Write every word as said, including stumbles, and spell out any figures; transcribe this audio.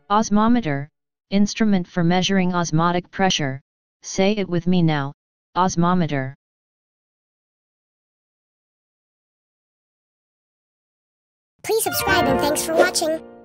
Osmometer, instrument for measuring osmotic pressure. Say it with me now, osmometer. Please subscribe and thanks for watching.